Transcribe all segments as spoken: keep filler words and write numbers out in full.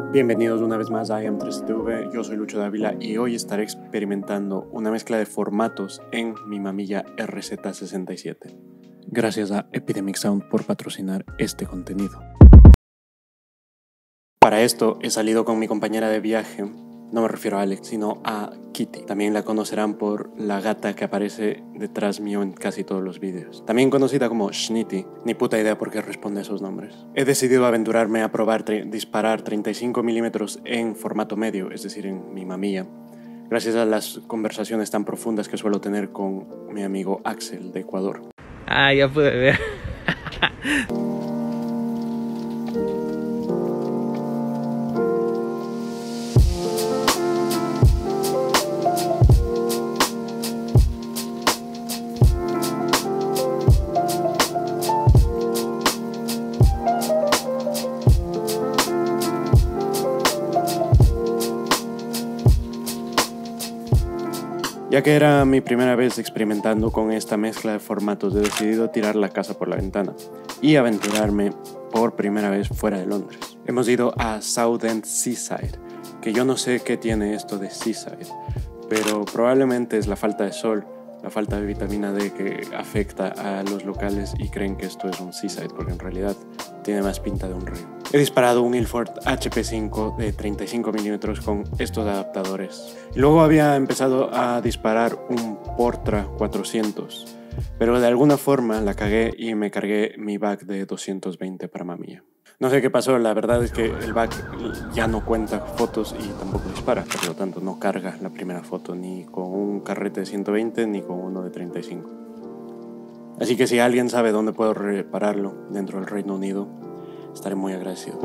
Bienvenidos una vez más a I am tres T V, yo soy Lucho Dávila y hoy estaré experimentando una mezcla de formatos en mi Mamiya R Z sesenta y siete. Gracias a Epidemic Sound por patrocinar este contenido. Para esto he salido con mi compañera de viaje, no me refiero a Alex, sino a Kitty. También la conocerán por la gata que aparece detrás mío en casi todos los vídeos. También conocida como Schnitty, ni puta idea por qué responde a esos nombres. He decidido aventurarme a probar disparar treinta y cinco milímetros en formato medio, es decir, en mi Mamiya, gracias a las conversaciones tan profundas que suelo tener con mi amigo Axel de Ecuador. Ah, ya pude ver. Ya que era mi primera vez experimentando con esta mezcla de formatos, he decidido tirar la casa por la ventana y aventurarme por primera vez fuera de Londres. Hemos ido a Southend Seaside, que yo no sé qué tiene esto de Seaside, pero probablemente es la falta de sol, la falta de vitamina D que afecta a los locales y creen que esto es un Seaside, porque en realidad tiene más pinta de un río. He disparado un Ilford H P cinco de treinta y cinco milímetros con estos adaptadores. Y luego había empezado a disparar un Portra cuatrocientos, pero de alguna forma la cagué y me cargué mi back de doscientos veinte para Mamiya. No sé qué pasó, la verdad es que el back ya no cuenta fotos y tampoco dispara, por lo tanto no carga la primera foto ni con un carrete de ciento veinte ni con uno de treinta y cinco. Así que si alguien sabe dónde puedo repararlo dentro del Reino Unido, estaré muy agradecido.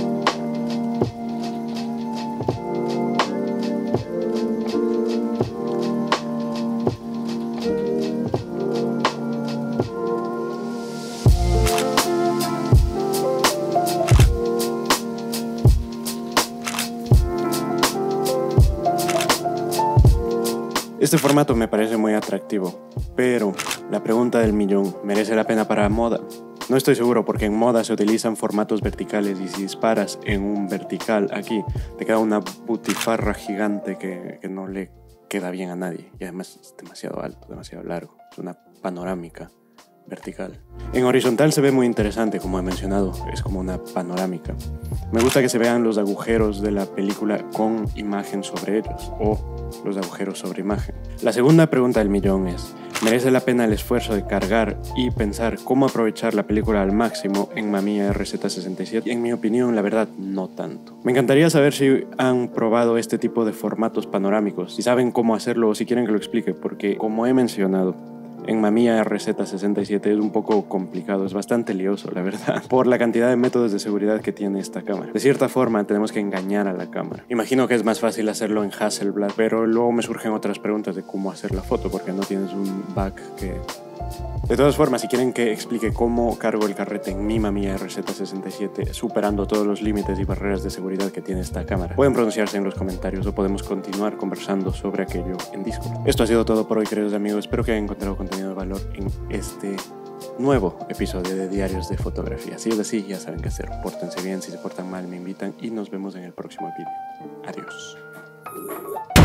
Este formato me parece muy atractivo, pero la pregunta del millón, ¿merece la pena para moda? No estoy seguro, porque en moda se utilizan formatos verticales y si disparas en un vertical aquí, te queda una butifarra gigante que, que no le queda bien a nadie y además es demasiado alto, demasiado largo, es una panorámica vertical. En horizontal se ve muy interesante, como he mencionado, es como una panorámica. Me gusta que se vean los agujeros de la película con imagen sobre ellos o los agujeros sobre imagen. La segunda pregunta del millón es: ¿merece la pena el esfuerzo de cargar y pensar cómo aprovechar la película al máximo en Mamiya R Z sesenta y siete? En mi opinión, la verdad, no tanto. Me encantaría saber si han probado este tipo de formatos panorámicos, si saben cómo hacerlo o si quieren que lo explique, porque como he mencionado, en Mamiya R Z sesenta y siete es un poco complicado, es bastante lioso, la verdad, por la cantidad de métodos de seguridad que tiene esta cámara. De cierta forma, tenemos que engañar a la cámara. Imagino que es más fácil hacerlo en Hasselblad, pero luego me surgen otras preguntas de cómo hacer la foto, porque no tienes un back que... De todas formas, si quieren que explique cómo cargo el carrete en mi Mamiya R Z sesenta y siete, superando todos los límites y barreras de seguridad que tiene esta cámara, pueden pronunciarse en los comentarios o podemos continuar conversando sobre aquello en Discord. Esto ha sido todo por hoy, queridos amigos. Espero que hayan encontrado contenido de valor en este nuevo episodio de Diarios de Fotografía. Si es así, ya saben qué hacer. Pórtense bien, si se portan mal me invitan y nos vemos en el próximo vídeo. Adiós.